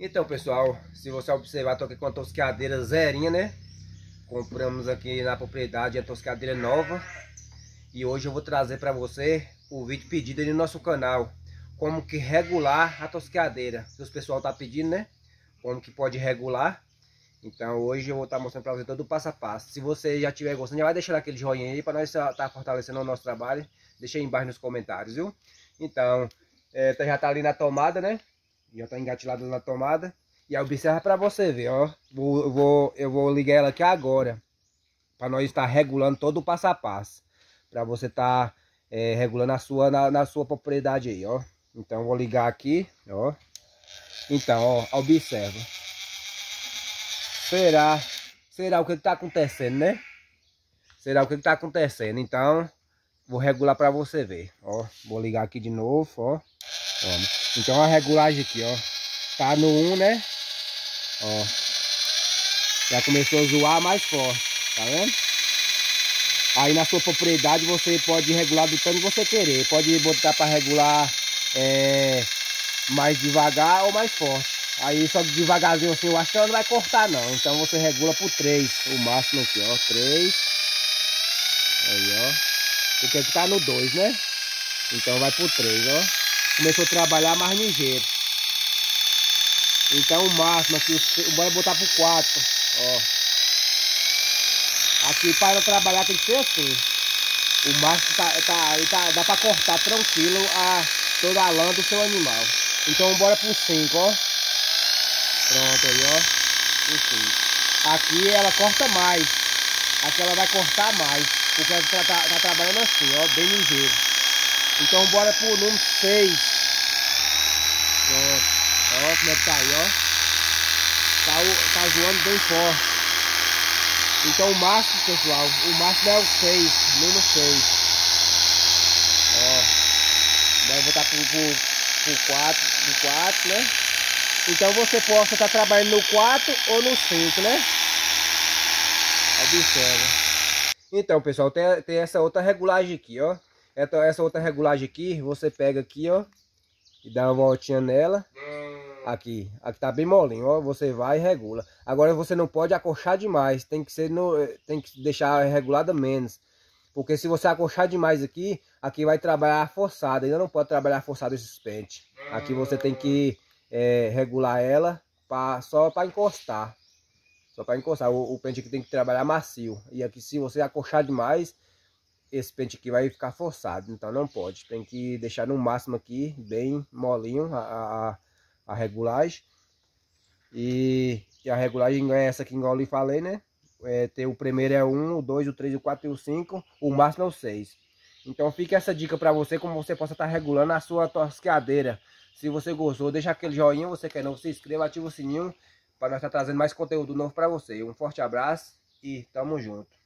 Então, pessoal, se você observar, tô aqui com a tosqueadeira zerinha, né? Compramos aqui na propriedade a tosqueadeira nova. E hoje eu vou trazer para você o vídeo pedido aí no nosso canal. Como que regular a tosqueadeira. Que os pessoal tá pedindo, né? Como que pode regular. Então hoje eu vou estar mostrando para você todo o passo a passo. Se você já estiver gostando, já vai deixar aquele joinha aí para nós estar fortalecendo o nosso trabalho. Deixa aí embaixo nos comentários, viu? Então, já tá ali na tomada, né? Já tá engatilhado na tomada. E aí observa para você ver, ó. Eu vou ligar ela aqui agora. Para nós estar regulando todo o passo a passo. Para você estar regulando na sua propriedade aí, ó. Então eu vou ligar aqui, ó. Então, ó, observa. Será o que está acontecendo, né? Será o que está acontecendo. Então, vou regular para você ver, ó. Vou ligar aqui de novo, ó. Então a regulagem aqui, ó, tá no 1, né? Ó, já começou a zoar mais forte, tá vendo? Aí na sua propriedade você pode regular do tanto que você querer. Pode botar para regular mais devagar ou mais forte. Aí só devagarzinho assim, eu acho que ela não vai cortar não. Então você regula por 3, o máximo aqui, ó, 3. Aí, ó. Porque aqui tá no 2, né? Então vai por 3, ó. Começou a trabalhar mais ligeiro. Então o máximo aqui, bora botar por 4, ó. Aqui para trabalhar tem que ser assim. O máximo dá para cortar tranquilo toda a lã do seu animal. Então bora por 5, ó. Pronto aí, ó. Por 5. Aqui ela corta mais. Aqui ela vai cortar mais. Porque ela tá trabalhando assim, ó, bem ligeiro. Então bora pro número 6. Pronto. Ó como é que tá aí, ó. Tá zoando bem forte. Então o máximo, pessoal, o máximo é o 6, número 6. Ó. Daí eu vou botar pro 4, né? Então você pode estar trabalhando no 4 ou no 5, né? Observa. Então, pessoal, tem essa outra regulagem aqui, ó. Essa outra regulagem aqui, você pega aqui, ó, e dá uma voltinha nela. Aqui tá bem molinho, ó. Você vai e regula. Agora você não pode acolchar demais. Tem que deixar regulada menos. Porque se você acolchar demais aqui vai trabalhar forçado. Ainda não pode trabalhar forçado esses pentes. Aqui você tem que regular ela só para encostar. Só para encostar. O pente aqui tem que trabalhar macio. E aqui se você acolchar demais, esse pente aqui vai ficar forçado. Então não pode. Tem que deixar no máximo aqui, bem molinho a regulagem. E a regulagem é essa aqui, igual eu lhe falei, né? O primeiro é o 1, o 2, o 3, o 4 e o 5. O máximo é o 6. Então fica essa dica para você, como você possa estar regulando a sua tosqueadeira. Se você gostou, deixa aquele joinha. Você que é novo, se inscreva, ativa o sininho para nós estar trazendo mais conteúdo novo para você. Um forte abraço e tamo junto.